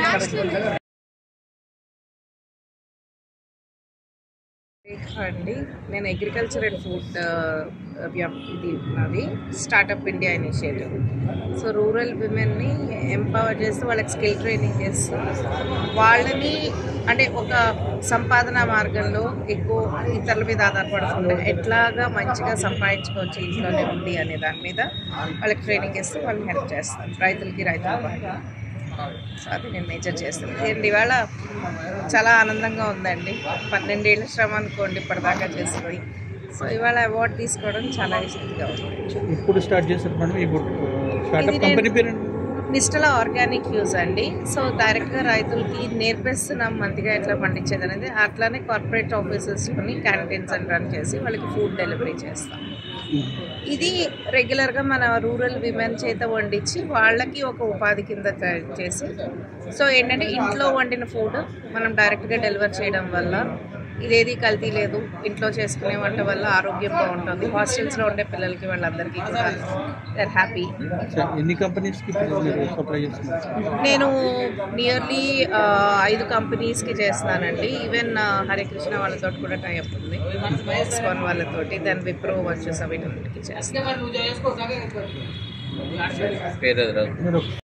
సురేఖ అండి. నేను agriculture and food ఇది నాది startup India initiative. So rural విమెన్ని ఎంపవర్ చేస్తూ వాళ్ళకి స్కిల్ ట్రైనింగ్ చేస్తూ వాళ్ళని అంటే ఒక సంపాదన మార్గంలో ఎక్కువ ఇతరుల మీద ఆధారపడకుండా ఎట్లాగా మంచిగా సంపాదించుకోవచ్చు ఇంట్లోనే ఉంది అనే దాని మీద వాళ్ళకి ట్రైనింగ్ ఇస్తూ వాళ్ళని హెల్ప్ చేస్తాను. రైతులకి సో అది నేను మేజర్ చేస్తాను. అండ్ ఇవాళ చాలా ఆనందంగా ఉందండి. 12 ఏళ్ళ శ్రమ అనుకోండి ఇప్పటిదాకా చేసింది. సో ఇవాళ అవార్డు తీసుకోవడం చాలా ఈజీగా ఉంది. ఇప్పుడు స్టార్ట్ చేశారు మేడం? ఇప్పుడు స్టార్టప్ కంపెనీ పేరు నిస్టలా ఆర్గానిక్ హ్యూస్ అండి. సో డైరెక్ట్గా రైతులకి నేర్పిస్తున్నాం మంచిగా ఎట్లా పండించేది అనేది. అట్లానే కార్పొరేట్ ఆఫీసెస్లోని క్యాంటీన్స్ అని రన్ చేసి వాళ్ళకి ఫుడ్ డెలివరీ చేస్తాం. ఇది రెగ్యులర్గా మన రూరల్ విమెన్ చేత వండించి వాళ్ళకి ఒక ఉపాధి కింద చేసి, సో ఏంటంటే ఇంట్లో వండిన ఫుడ్ మనం డైరెక్ట్గా డెలివర్ చేయడం వల్ల ఇదేది కల్తీ లేదు. ఇంట్లో చేసుకునే వంట వల్ల ఆరోగ్యం బాగుంటుంది. హాస్టల్స్లో ఉండే పిల్లలకి వాళ్ళందరికీ కూడా దే ఆర్ హ్యాపీ. ఎన్ని కంపెనీస్కి సప్లై చేస్తున్నారు? నేను నియర్లీ 5 కంపెనీస్కి చేస్తానండి. ఈవెన్ హరికృష్ణ వాళ్ళతో కూడా టైఅప్ ఉంది, ఇస్కాన్ వాళ్ళతోటి, దాని విప్రో వచ్చేసి వీటికి చేస్తాను.